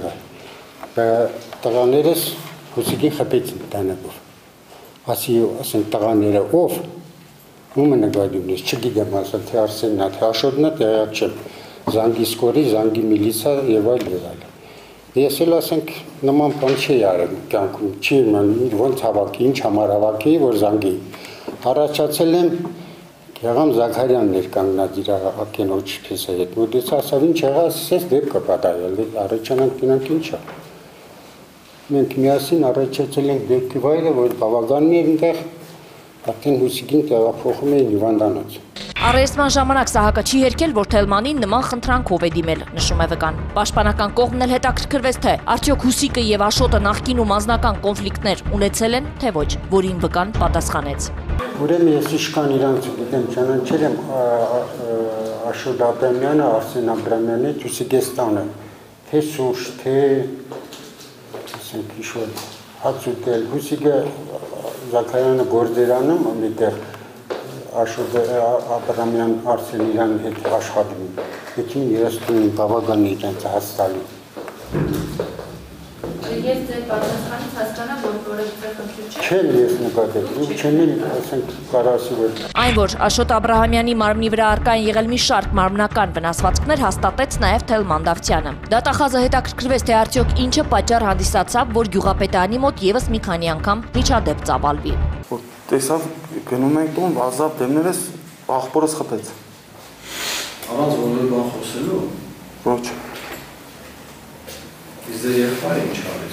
եղել։ Տղաներս Հուսիկին խփեցին տանեկով։ Ասի ասեն տղաները ով ում են նկատում ես չգիտեմ ասել թե Արսենն է թե Աշոտն է տեղյակ չեմ զանգի սկորի զանգի միլիցա եւ այլ եւ այլ ես էլ ասենք նման բան չի արել կյանքում չի ոնց հավաքի ինչ համար հավաքի որ զանգի առաջացել եմ Գեղամ Զաքարյանն էր կանգնած իր ակենոջ փեսայի հետ, մոտեցա, ասավ ինչ եղա, ասես դեպքը պատահել, առաջանանք գնանք ինչա։ Մենք միասին առաջացել ենք դեպքի վայրը, որ բավականին էր այնտեղ, արդեն Հուսիկին տեղափոխում էին հիվանդանոց։ Առերեսման ժամանակ Սահակը չի հերքել, որ Թելմանին նման խնդրանքով է դիմել, նշում է վկան։ Պաշտպանական կողմն էլ հետաքրքրվեց, թե արդյոք Հուսիկը եւ Աշոտը նախկինում անձնական կոնֆլիկտներ ունեցել են, թե ոչ, որին վկան պատասխանեց։ Ուրեմն ես իշքան իրանց գիտեմ, ճանաչել եմ Աշոտ Աբրամյանը, Արսեն Աբրամյանը, Հուսիկեստանը, թե սուրճ, թե ասենք իշոր հաց ուտել, Հուսիկը Զաքարյանը գործերանում այնտեղ Աշոտ Աբրամյան Արսեն իրան հետ աշխատում, հետին երեստունին բավական իրենց հասցալի։ Ես ձեր պատասխանից հասկանամ, որ որևէ խնդիր չէ։ Չեմ ես նկատել, ու չեմ էլ ասենք կարասի որ։ Այն որ Աշոտ Աբրահամյանի մարմնի վրա առկա են եղել մի շարք մարմնական վնասվածքներ հաստատեց նաև Թելման Դավթյանը։ Դատախազը հետաքրքրվեց, թե արդյոք ինչը պատճառ հանդիսացավ, որ գյուղապետարանի մոտ եւս մի քանի անգամ միջադեպ ծավալվի։ Տեսավ գնում ենք տուն, ազատ դեմներս աղբորս խփեց։ Առանց որևէ բան խոսելու։ Ոչ։ Իսկ դե եղբայրը ինչ արեց։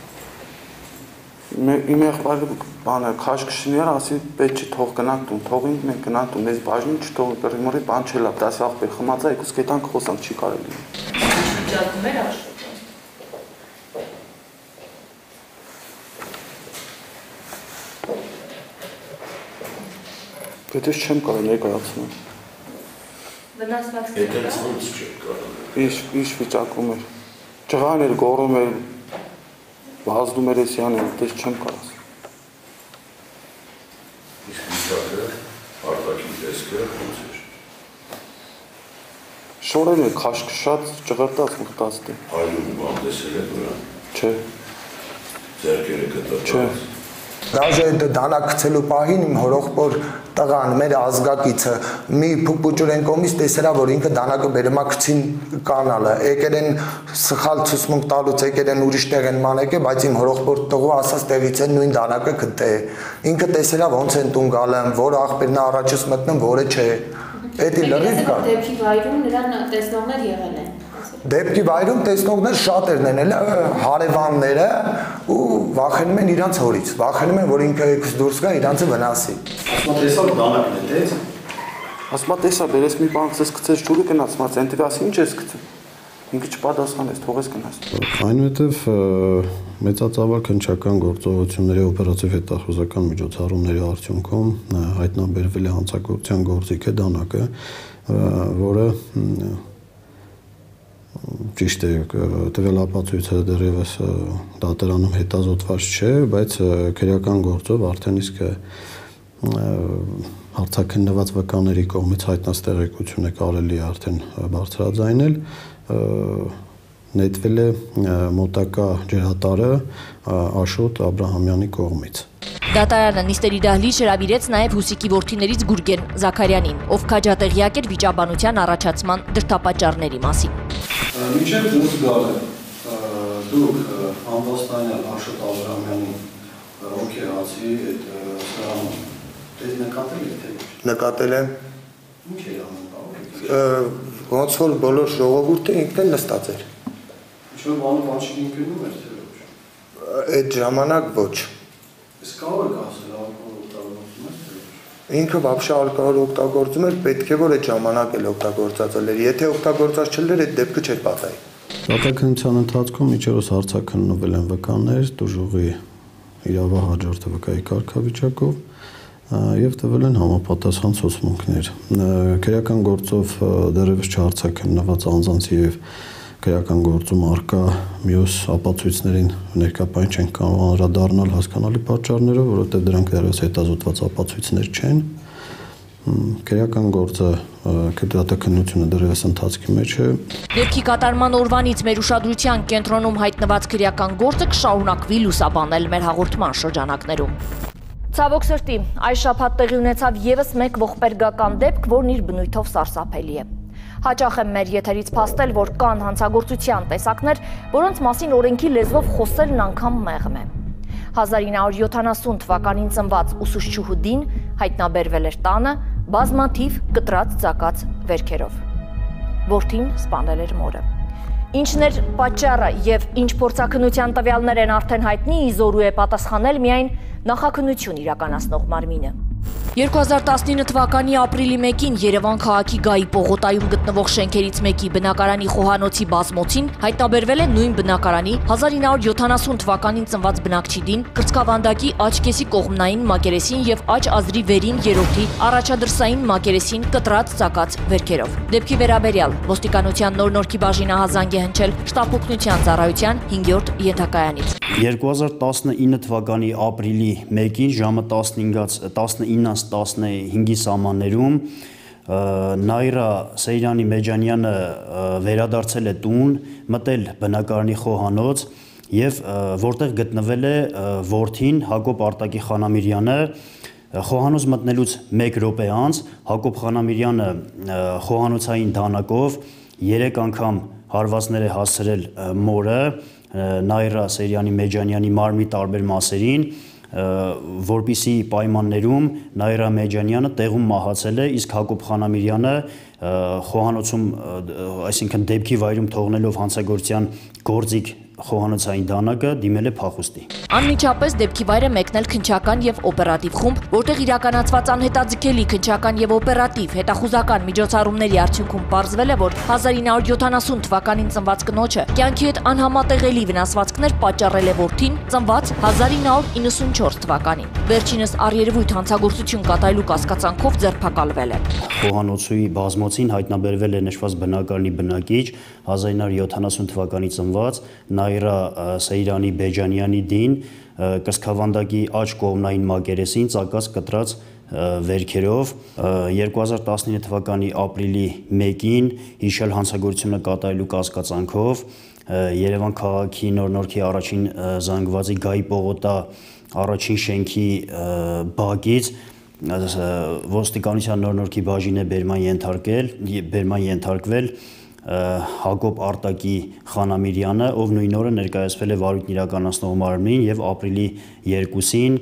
Իմ եղբայրը բանը քաշքշին էր, ասի պետք չի թող գնանք տուն, թողինք մենք գնանք տուն, մեզ բաժին չթող կռիմորի բան չելա, դաս աղբեր խմած է, եկուս գետանք խոսանք չի կարելի։ Միջակայքում էր Աշոտը։ Պետք չեմ կարող ներկայացնել։ Վնասվածքներ։ Այդպես ոնց չեմ կարող։ Ինչ ինչ վիճակում էր։ Ջղան էր, գոռում էր, վազդում էր էսյան, այդպես չեմ կարող։ Իսկ վիճակը, արտաքին տեսքը ոնց էր։ Շորել էր, քաշքշած, ջղրտած, մղտած դե։ Այլում բան տեսել եք վրան։ Չէ։ Ձեռքերը կտրած։ Չէ։ Դաժե այդ դանակ գցելու պահին իմ հորողբոր տղան, մեր ազգակիցը մի փուփուջուրեն կողմից տեսերա, որ ինքը դանակը բերեմա գցին կանալը, եկել են սխալ ցուցմունք տալուց, եկել են ուրիշ տեղ են մանեկե, բայց իմ հորողբոր տղու ասած տեղից են նույն դանակը գտե։ Ինքը տեսերա ոնց են տուն գալեմ, որ աղբերն առաջուց մտնում, որը չէ։ Էդի լրիվ կա։ Դեպքի վայրում նրան տեսնողներ եղել են։ Դեպքի վայրում տեսնողներ շատերն են, հարևանները ու վախենում են իրանց հորից, վախենում են, որ ինքը եկուս դուրս գա իրանցը վնասի։ Ասма տեսավ դանակն է, դեց։ Ասма տեսա, բերես մի բան ցես գցես ջուրը գնաց, մաց այնտեղ ասի ինչ ես գցում։ Ինքը չպատասխանեց, թողես գնաց։ Այնուհետև մեծածավալ քննչական գործողությունների օպերատիվ հետախուզական միջոցառումների արդյունքում հայտնաբերվել է հանցագործության գործիքը դանակը, որը ճիշտ է, տվյալ ապացույցը դեռևս դատարանում հետազոտված չէ, բայց քրեական գործով արդեն իսկ հարցաքննված վկաների կողմից հայտնած տեղեկություն է կարելի արդեն բարձրաձայնել, նետվել է մոտակա ջրատարը Աշոտ Աբրահամյանի կողմից։ Դատարանը նիստերի դահլիճ հրավիրեց նաև Հուսիկի որդիներից Գուրգեն Զաքարյանին, ով քաջատեղյակ էր վիճաբանության առաջացման դրդապատճառների մասին։ Մինչև դուրս գալը դուք ամբոստանյալ Աշոտ Աբրահամյանի օքեացի այդ սրանում դες նկատել եք թե ոչ։ Նկատել եմ։ Ինչ է անում։ Ոնց որ բոլոր ժողովուրդը ինքն նստած էր։ Ինչ-որ բանը կանչին գնում էր թե ոչ։ Այդ ժամանակ ոչ։ Իսկ կարող եք ասել ալկոհոլ օգտագործում եք թե ոչ։ Ինքը вообще ալկոհոլ օգտագործում էր, պետք է որ այդ ժամանակ էլ օգտագործած էր։ Եթե օգտագործած չլեր, այդ դեպքը չէր պատահի։ Դատաքննության ընթացքում միջերոս հարցաքննվել են վկաներ, դժուղի իրավահաջորդը վկայի կարգավիճակով եւ տվել են համապատասխան ցուցմունքներ։ Քրեական գործով դեռևս չհարցաքննված անձանց եւ քրեական գործում արկա մյուս ապացույցներին ներկայացին չեն կարող անդրադառնալ հասկանալի պատճառներով, որովհետեւ դրանք դեռևս հետազոտված ապացույցներ չեն։ Քրեական գործը դատաքննությունը դեռևս ընթացքի մեջ է։ Դեպքի կատարման օրվանից մեր ուշադրության կենտրոնում հայտնված քրեական գործը կշարունակվի լուսաբանել մեր հաղորդման շրջանակներում։ Ցավոք սրտի, այս շաբաթ տեղի ունեցավ եւս մեկ ողբերգական դեպք, որն իր բնույթով սարսափելի է։ Հաճախ եմ մեր եթերից փաստել, որ կան հանցագործության տեսակներ, որոնց մասին օրենքի լեզվով խոսելն անգամ մեղմ է։ հազար ինը հարյուր յոթանասուն թվականին ծնված ուսուցչուհու Դին հայտնաբերվել էր տանը, բազմաթիվ կտրած ծակած վերքերով։ Որդին սպանել էր մորը։ Ինչն էր պատճառը եւ ինչ փորձաքննության տվյալներ են արդեն հայտնի, իզորու է պատասխանել միայն նախաքննություն իրականացնող մարմինը։ երկու հազար տասնինը թվականի ապրիլի մեկին Երևան քաղաքի Գայի պողոտայում գտնվող շենքերից մեկի բնակարանի խոհանոցի բազմոցին հայտնաբերվել է նույն բնակարանի հազար ինը հարյուր յոթանասուն թվականին ծնված բնակչի կրծքավանդակի աջ կեսի կողմնային մակերեսին եւ աջ ազդրի վերին երրորդի առաջադրսային մակերեսին կտրած ծակած վերքերով։ Դեպքի վերաբերյալ ոստիկանության նոր Նորքի բաժինը հազանգ է հնչել շտաբ օգնության ծառայության հինգերորդ ենթակայանից։ երկու հազար տասնինը թվականի ապրիլի մեկին ժամը տասնինից տասնհինգի սահմաններում Նայրա Սեյրանի Մեջանյանը վերադարձել է տուն, մտել բնակարանի խոհանոց եւ որտեղ գտնվել է որդին Հակոբ Արտակի Խանամիրյանը, խոհանոց մտնելուց մեկ րոպե անց Հակոբ Խանամիրյանը խոհանոցային դանակով երեք անգամ հարվածներ է հասցրել մորը Նայրա Սեյրանի Մեջանյանի մարմնի տարբեր մասերին, որպիսի պայմաններում Նայրա Մեջանյանը տեղում մահացել է, իսկ Հակոբ Խանամիրյանը խոհանոցում, այսինքն դեպքի վայրում թողնելով հանցագործության գործիք խոհանոցային դանակը դիմել է փախուստի։ Անմիջապես դեպքի վայր է մեկնել քննչական եւ օպերատիվ խումբ, որտեղ իրականացված անհետաձգելի քննչական եւ օպերատիվ հետախուզական միջոցառումների արդյունքում պարզվել է, որ հազար ինը հարյուր յոթանասուն թվականին ծնված կնոջը կյանքի հետ անհամատեղելի վնասվածքներ պատճառել է որդին, ծնված հազար ինը հարյուր իննսունչորս թվականին։ Վերջինս առերևույթ հանցագործություն կատարելու կասկածանքով ձերբակալվել է։ Խոհանոցի բազմոցին հայտնաբերվել է նշված բնակարանի բնակիչ հազար ինը հարյուր յոթանասուն թվականի ծնված Նայրա Սեյրանի Բեջանյանի դին կրծքավանդակի աջ կողմնային մակերեսին ծակած կտրած վերքերով երկու հազար տասնինը թվականի ապրիլի մեկին հիշել հանցագործությունը կատարելու կասկածանքով Երևան քաղաքի Նոր Նորքի առաջին զանգվածի Գայի պողոտա առաջին շենքի բակից ոստիկանության Նոր Նորքի բաժին է բերման ենթարկել, բերման ենթարկվել Հակոբ Արտակի Խանամիրյանը, ով նույն օրը ներկայացվել է վարույթն իրականացնող մարմնին եւ ապրիլի երկուսին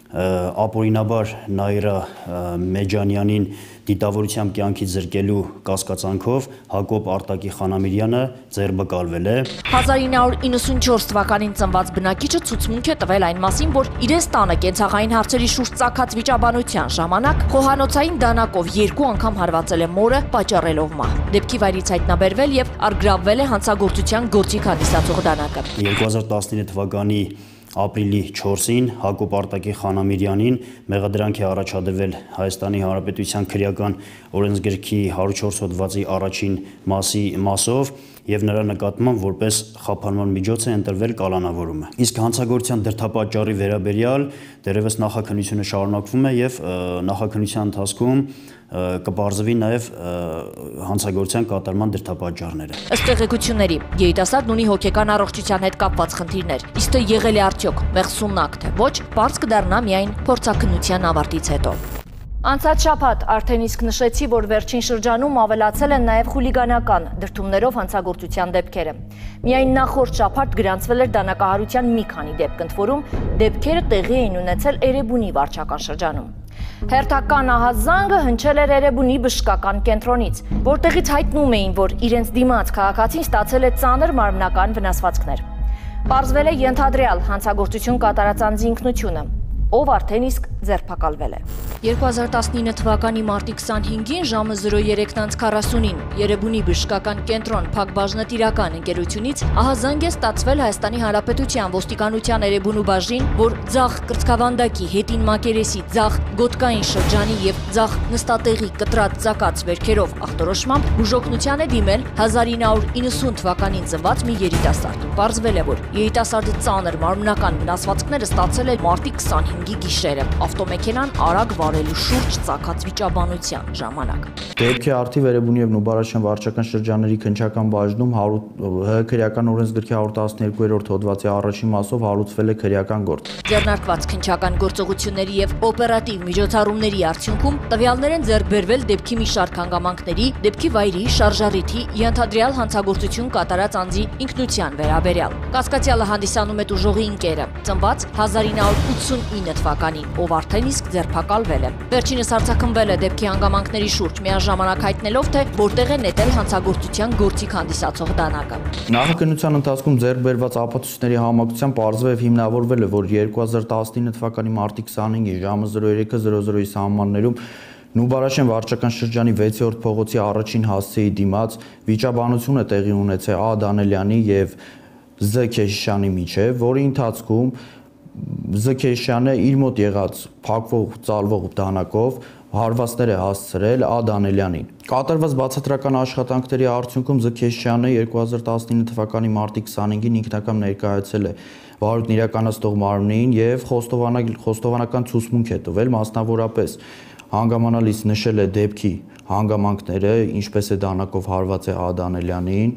ապօրինաբար Նայրա Մեջանյանին դիտավորությամբ կյանքից զրկելու կասկածանքով Հակոբ Արտակի Խանամիրյանը ձերբակալվել է։ հազար ինը հարյուր իննսունչորս թվականին ծնված բնակիչը ցուցմունք է տվել այն մասին, որ իրենց տանը կենցաղային հարցերի շուրջ ծագած վիճաբանության ժամանակ խոհանոցային դանակով երկու անգամ հարվածել է մորը, պատճառելով մահ։ Դեպքի վայրից հայտնաբերվել եւ առգրավվել է հանցագործության գործիք հանդիսացող դանակը։ երկու հազար տասնինը թվականի ապրիլի չորսին Հակոբ Արտակի Խանամիրյանին մեղադրանք է առաջադրվել Հայաստանի Հանրապետության քրեական օրենսգրքի հարյուր չորս հոդվածի առաջին մասի մասով եւ նրա նկատմամբ որպես խափանման միջոց է ընտրվել կալանավորումը։ Իսկ հանցագործության դրդապատճառի վերաբերյալ դեռևս նախաքննությունը շարունակվում է եւ նախաքննության ընթացքում կպարզվի նաև հանցագործության կատարման դրդապատճառները։ Ըստ տեղեկությունների, երիտասարդն ունի հոգեկան առողջության հետ կապված խնդիրներ, իսկ թե եղել է արդյոք մեղսունակ թե ոչ, պարզ կդառնա միայն փորձաքննության ավարտից հետո։ Անցած շաբաթ արդեն իսկ նշեցի, որ վերջին շրջանում ավելացել են նաև խուլիգանական դրդումներով հանցագործության դեպքերը։ Միայն նախորդ շաբաթ գրանցվել էր դանակահարության մի քանի դեպք, ընդ որում դեպքերը տեղի էին ունեցել Էրեբունի վարչական շրջանում։ Հերթական ահազանգը հնչել էր Էրեբունի բժշկական կենտրոնից, որտեղից հայտնում էին, որ իրենց դիմաց քաղաքացին ստացել է ծանր մարմնական վնասվածքներ։ Պարզվել է ենթադրյալ հանցագործություն կատարած անձի ինքնությունը, ով արդեն իսկ ձերբակալվել է։ երկու հազար տասնինը թվականի մարտի քսանհինգին ժամը զրո երեք քառասունին Երևանի բժշկական կենտրոն Փակ բաժնետիրական ընկերությունից ահազանգ է ստացվել Հայաստանի Հանրապետության ոստիկանության Էրեբունու բաժին, որ ձախ կրծքավանդակի հետին մակերեսի ձախ գոտկային շրջանի եւ ձախ նստատեղի կտրած ծակած վերքերով ախտորոշմամբ բուժօգնության է դիմել հազար ինը հարյուր իննսուն թվականին ծնված մի երիտասարդ։ Պարզվել է, որ երիտասարդը ծանր մարմնական վնասվածքները ստացել է մարտի քսանհինգի գիշերը ավտոմեքենան արագ վարելու շուրջ ծակած վիճաբանության ժամանակ։ Դեպքի արդիվ Էրեբունի եւ Նուբարաշյան վարչական շրջանների քննչական բաժնում ՀՀ քրեական օրենսգրքի հարյուր տասներկուերորդ հոդվածի առաջին մասով հարուցվել է քրեական գործ։ Ձեռնարկված քննչական գործողությունների եւ օպերատիվ միջոցառումների արդյունքում տվյալներ են ձեռք բերվել դեպքի մի շարք հանգամանքների, դեպքի վայրի, շարժառիթի, ենթադրյալ հանցագործություն կատարած անձի ինքնության վերաբերյալ։ Կասկածյալը հանդիսանում է ուժողի ընկերը, ծնված հազար ինը հարյուր ութսունինը տասնինը թվականին, ով արդեն իսկ ձերբակալվել է։ Վերջինս արձակնվել է դեպքի հանգամանքների շուրջ, միաժամանակ հայտնելով, թե որտեղ է նետել հանցագործության գործիք հանդիսացող դանակը։ Նախաքննության ընթացքում ձեռք բերված ապացույցների համակցությամբ պարզվեց հիմնավորվել է, որ երկու հազար տասնինը թվականի մարտի քսանհինգի ժամը զրո երեք զրո զրոյի սահմաններում Նուբարաշեն վարչական շրջանի վեցերորդ փողոցի առաջին հասցեի դիմաց վիճաբանություն է տեղի ունեցել Ա. Դանելյանի եւ Զ. Քեշյանի միջև, որի ընթացքում Զ. Քեշյանը իր մոտ եղած փակվող ծալվող դանակով հարվածներ է հասցրել Ա. Դանելյանին։ Կատարված բացատրական աշխատանքների արդյունքում Զ. Քեշյանը երկու հազար տասնինը թվականի մարտի քսանհինգին ինքնական ներկայացել է վարույթն իրականացնող մարմնին եւ խոստովանական ցուցմունք է տվել, մասնավորապես հանգամանալից նշել է դեպքի հանգամանքները, ինչպես է դանակով հարված է Ա. Դանելյանին։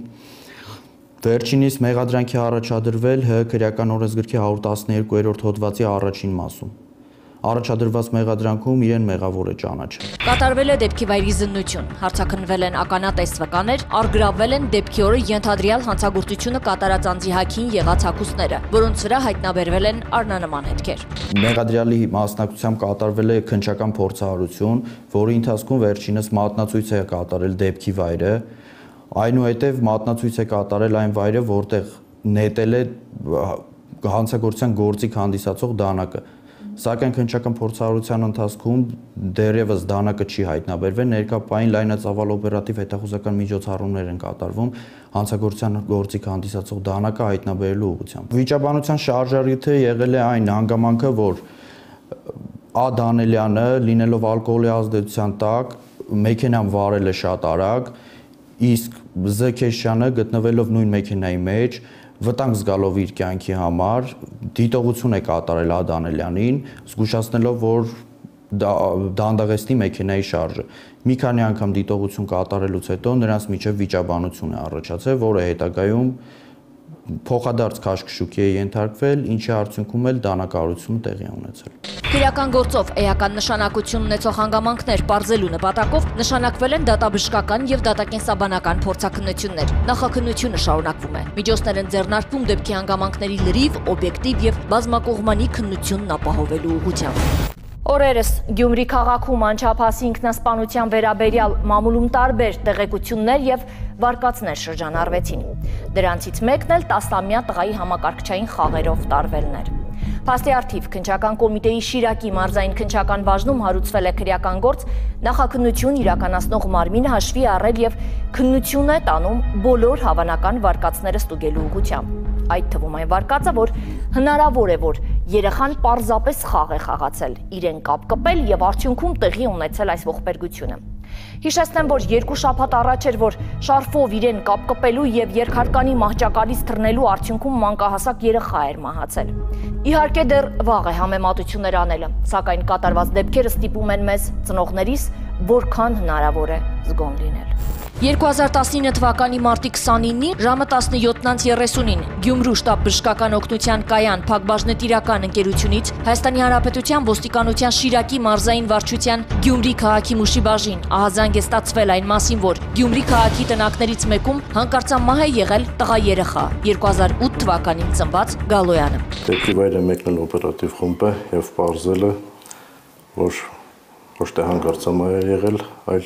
Վերջինիս մեղադրանքի առաջադրվել Հ. քրեական օրենսգրքի հարյուր տասներկուերորդ հոդվածի առաջին մասում։ Առաջադրված մեղադրանքում իրեն մեղավոր է ճանաչել։ Կատարվել է դեպքի վայրի զննություն, հարցաքննվել են ականատես վկաներ, առգրավվել են դեպքի օրը ենթադրյալ հանցագործությունը կատարած անձի հագին եղած հագուստները, որոնց վրա հայտնաբերվել են առնանման հետքեր։ Մեղադրյալի մասնակցությամբ կատարվել է քննչական փորձառություն, որի ընթացքում վերջինս մատնացույց է կատարել դեպքի վայրը, այնուհետև մատնացույց է կատարել այն վայրը, որտեղ նետել է հանցագործության գործիք հանդիսացող դանակը։ Սակայն քննչական փորձառության ընթացքում դեռևս դանակը չի հայտնաբերվել, ներկայապային լայնածավալ օպերատիվ հետախուզական միջոցառումներ են կատարվում հանցագործության գործիք հանդիսացող դանակը հայտնաբերելու ուղղությամբ։ Վիճաբանության շարժառիթը եղել է այն հանգամանքը, որ Ա. Դանելյանը լինելով ալկոհոլի ազդեցության տակ մեքենան վարել է շատ արագ, իսկ Զ. Քեշյանը գտնվելով նույն մեքենայի մեջ վտանգ զգալով իր կյանքի համար դիտողություն է կատարել Ա. Դանելյանին, զգուշացնելով, որ դանդաղեցնի մեքենայի շարժը։ Մի քանի անգամ դիտողություն կատարելուց հետո նրանց միջև վիճաբանություն է առաջացել, որը հետագայում փոխադարձ քաշքշուկի է ենթարկվել, ինչի արդյունքում էլ դանակահարությունը տեղի է ունեցել։ Քրեական գործով էական նշանակություն ունեցող հանգամանքներ պարզելու նպատակով նշանակվել են դատաբժշկական եւ դատակենսաբանական փորձաքննություններ։ Նախաքննությունը շարունակվում է։ Միջոցներ են ձեռնարկվում դեպքի հանգամանքների լրիվ, օբյեկտիվ եւ բազմակողմանի քննությունն ապահովելու ուղղությամբ։ Օրերս Գյումրի քաղաքում անչափահասի ինքնասպանության վերաբերյալ մամուլում տարբեր տեղեկություններ եւ վարկածներ շրջանառվեցին։ Դրանցից մեկն էլ տասնամյա տղայի համակարգչային խաղերով տարվելն էր։ Փաստի արդիվ քննչական կոմիտեի Շիրակի մարզային քննչական բաժնում հարուցվել է քրեական գործ, նախաքննություն իրականացնող մարմինը հաշվի առել եւ քննություն է տանում բոլոր հավանական վարկածները ստուգելու ուղղությամբ։ Այդ թվում այն վարկածը, որ հնարավոր է, որ երեխան պարզապես խաղ է խաղացել, իրեն կապ կպել եւ արդյունքում տեղի ունեցել այս ողբերգությունը։ Հիշեցնեմ, որ երկու շաբաթ առաջ էր, որ շարֆով իրեն կապ կպելու եւ երկհարկանի մահճակալից թռնելու արդյունքում մանկահասակ երեխա էր մահացել։ Իհարկե դեռ վաղ է համեմատություններ անելը, սակայն կատարված դեպքերը ստիպում են մեզ ծնողներիս, որքան հնարավոր է զգոն լինել։ երկու հազար տասնինը թվականի մարտի քսանինին ժամը տասնյոթ երեսունին Գյումրու շտաբ բժշկական օգնության կայան Փակբաժնետիրական ընկերությունից Հայաստանի Հանրապետության ոստիկանության Շիրակի մարզային վարչության Գյումրի քաղաքի Մուշի բաժին ահազանգ է ստացվել այն մասին, որ Գյումրի քաղաքի տնակներից մեկում հանկարծամահ է եղել տղա երեխա երկու հազար ութ թվականին ծնված Գալոյանը։ Դեպքի վայրը մեկնել օպերատիվ խումբ է եւ պարզել է, որ ոչ թե հանկարծամահ է եղել, այլ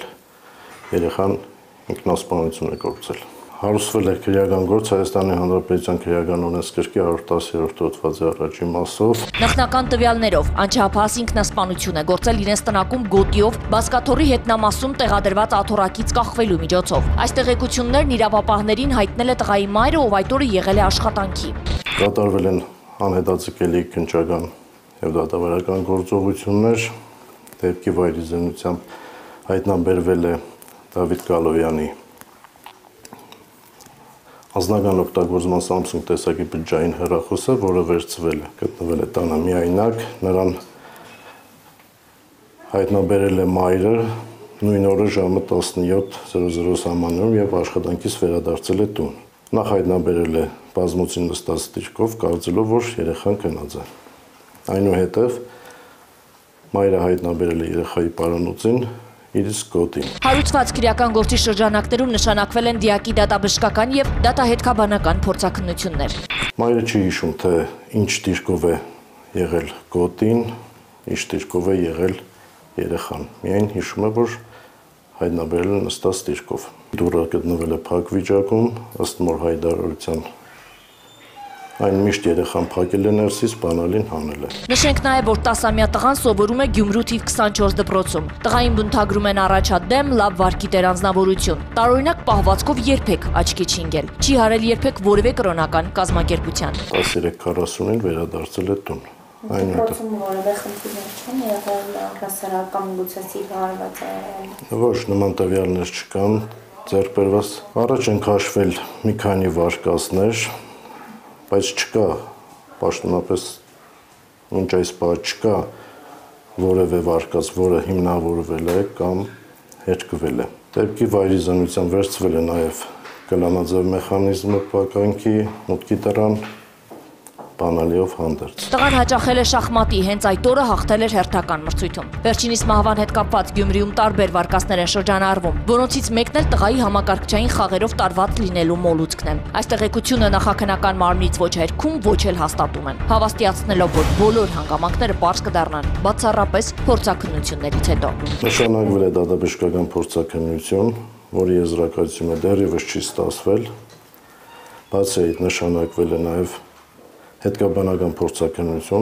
երեխան ինքնասպանություն է գործել։ Հարուցվել է քրեական գործ Հայաստանի Հանրապետության քրեական օրենսգրքի հարյուր տասներորդ հոդվածի առաջին մասով։ Նախնական տվյալներով անչափահաս ինքնասպանություն է գործել իրենց տնակում գոտիով բասկաթոռի հետնամասում տեղադրված աթոռակից կախվելու միջոցով։ Այս տեղեկություններն իրավապահներին հայտնել է տղայի մայրը, ով այդ օրը եղել է աշխատանքի։ Կատարվել են անհետաձգելի քննչական եւ դատավարական գործողություններ։ Դեպքի վայրի զինությամբ հայտնաբերվել է Դավիթ Գալոյանի անձնական օգտագործման Samsung տեսակի բջջային հեռախոսը, որը վերցվել է, գտնվել է տանը միայնակ, նրան հայտնաբերել է մայրը նույն օրը ժամը տասնյոթ սահմաններում եւ աշխատանքից վերադարձել է տուն։ Նախ հայտնաբերել է բազմոցին նստած դիրքով, կարծելով, որ երեխան քնած է։ Այնուհետև մայրը հայտնաբերել է երեխայի պարանոցին իրից գոտին։ Հարուցված քրեական գործի շրջանակներում նշանակվել են դիակի դատաբժշկական եւ դատահետքաբանական փորձաքննություններ։ Մայրը չի հիշում, թե ինչ դիրքով է եղել գոտին, ինչ դիրքով է եղել երեխան։ Միայն հիշում է, որ հայտնաբերել է նստած դիրքով։ Դուռը գտնվել է փակ վիճակում, ըստ Մոր հայտարարության այն միշտ երեխան փակել է ներսից, բանալին հանել է։ Նշենք նաև, որ տասամյա տղան սովորում է Գյումրու թիվ քսանչորս դպրոցում։ Տղային բնութագրում են առաջադեմ, լավ վարքի դերանձնավորություն։ Տարօրինակ պահվածքով երբեք աչքի չի ընկել։ Չի հարել երբեք որևէ կրոնական կազմակերպության։ տասներեք քառասունին վերադարձել է տուն։ Դպրոցում որևէ խնդիրներ չեն եղել, հասարակական գուցե սիրահարված է եղել։ Ոչ, նման տվյալներ չկան, ձեռք բերված։ Առաջ են քաշվել մի քանի վարկածներ, բայց չկա, պաշտոնապես մինչ այս պահ չկա որևէ վարկած, որը հիմնավորվել է կամ հերկվել է։ Դեպքի վայրի զինվորության վերցվել է նաև կլանաձև մեխանիզմը պականքի, մուտքի դռան, բանալիով հանդերձ։ Տղան հաճախել է շախմատի, հենց այդ օրը հաղթել էր հերթական մրցույթում։ Վերջինիս մահվան հետ կապված Գյումրիում տարբեր վարկածներ են շրջանառվում, որոնցից մեկն էլ տղայի համակարգչային խաղերով տարված լինելու մոլուցքն է։ Այս տեղեկությունը նախաքննական մարմնից ոչ հերքում, ոչ էլ հաստատում են, հավաստիացնելով, որ բոլոր հանգամանքները պարզ կդառնան բացառապես փորձաքննություններից հետո։ Նշանակվել է դատաբժշկական փորձաքննություն, որի եզրակացությունը դեռևս չի ստացվել, բացի այդ նշանակվել է նաև հետկաբանական փորձաքննություն,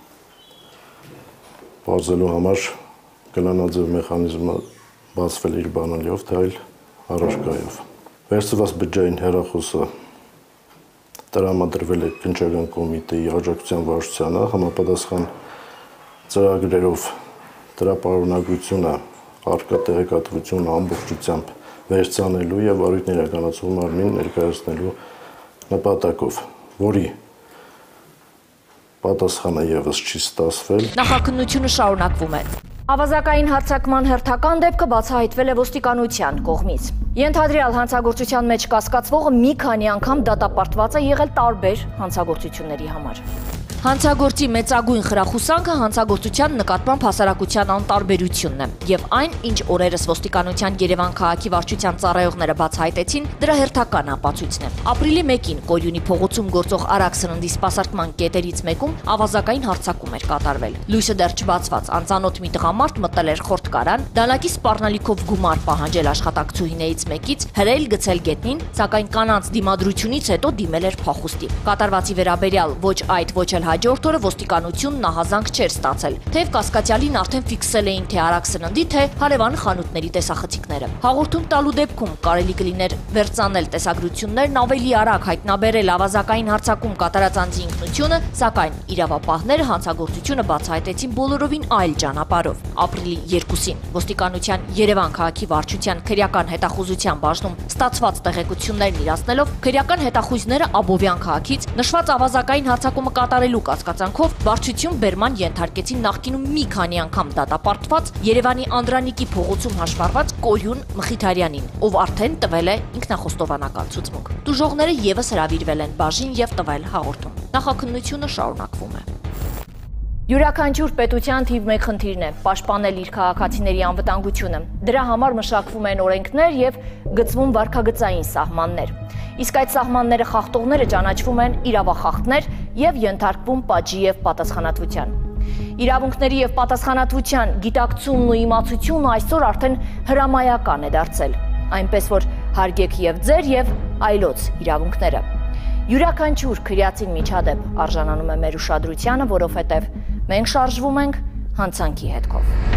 բացելու համար կլանաձև մեխանիզմը բացվել իր բանալիով, թե այլ առարկայով։ Վերցված բջջային հեռախոսը տրամադրվել է քննչական կոմիտեի աջակցության վարչությանը, համապատասխան ծրագրերով դրա պարունակությունը, առկա տեղեկատվությունը ամբողջությամբ վերցանելու եւ առույթն իրականացող մարմին ներկայացնելու նպատակով, որի պատասխանը եւս չի ստացվել։ Նախաքննությունը շարունակվում է։ Ավազակային հարձակման հերթական դեպքը բացահայտվել է ոստիկանության կողմից։ Ենթադրյալ հանցագործության մեջ կասկածվողը մի քանի անգամ դատապարտված է եղել տարբեր հանցագործությունների համար։ Հանցագործի մեծագույն խրախուսանքը հանցագործության նկատմամբ հասարակության անտարբերությունն է եւ այն, ինչ օրերս ոստիկանության Երևան քաղաքի վարչության ծառայողները բացահայտեցին, դրա հերթական ապացույցն է։ Ապրիլի մեկին Կորյունի փողոցում գործող Արագ սննդի սպասարկման կետերից մեկում ավազակային հարձակում էր կատարվել։ Լույսը դեռ չբացված անծանոթ մի տղամարդ մտել էր խորտկարան, դանակի սպառնալիքով գումար պահանջել աշխատակցուհիներից մեկից, հրել գցել գետնին, սակայն կանանց դիմադրությունից հետո դիմել էր փախուստի։ Կատարվածի վերաբերյալ ոչ այդ ոչ էլ հաջորդ օրը ոստիկանությունն ահազանգ չէր ստացել, թեև կասկածյալին արդեն ֆիքսել էին թե Արագ սննդի, թե հարևան խանութների տեսախցիկները։ Հաղորդում տալու դեպքում կարելի կլիներ վերցանել տեսագրություններն ավելի արագ հայտնաբերել ավազակային հարձակում կատարած անձի ինքնությունը, սակայն իրավապահները հանցագործությունը բացահայտեցին բոլորովին այլ ճանապարհով։ Ապրիլի երկուսին ոստիկանության Երևան քաղաքի վարչության քրեական հետախուզության բաժնում ստացված տեղեկություններն իրացնելով քրեական հետախույզները Աբովյան քաղաքից նշված ավազակային հարձակումը կատարելու կասկածանքով վարչություն բերման ենթարկեցին նախկինում մի քանի անգամ դատապարտված Երևանի Անդրանիկի փողոցում հաշվառված Կորյուն Մխիթարյանին, ով արդեն տվել է ինքնախոստովանական ցուցմունք։ Դժողները եւս հրավիրվել են բաժին եւ տվել հաղորդում։ Նախաքննությունը շարունակվում է։ Յուրաքանչյուր պետության թիվ մեկ խնդիրն է պաշտպանել իր քաղաքացիների անվտանգությունը։ Դրա համար մշակվում են օրենքներ եւ գծվում վարքագծային սահմաններ։ Իսկ այդ սահմանները խախտողները ճանաչվում են իրավախախտներ եւ ենթարկվում պատժի եւ պատասխանատվության։ Իրավունքների եւ պատասխանատվության գիտակցումն ու իմացությունը այսօր արդեն հրամայական է դարձել, այնպես որ հարգեք եւ ձեր եւ այլոց իրավունքները։ Յուրաքանչյուր քրեացին միջադեպ արժանանում է մեր ուշադրությանը, որովհետեւ մենք շարժվում ենք հանցանքի հետքով։